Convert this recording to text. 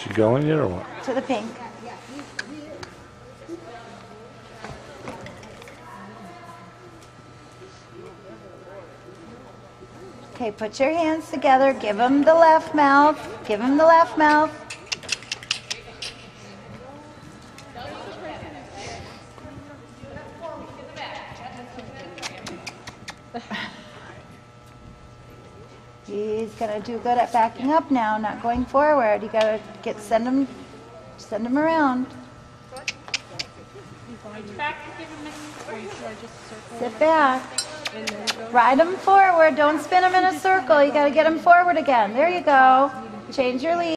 You going yet or what? To the pink. Okay, put your hands together. Give him the left mouth. Give him the left mouth. He's gonna do good at backing up now, not going forward. You gotta send him around. Sit back. Ride him forward. Don't spin him in a circle. You gotta get him forward again. There you go. Change your lead.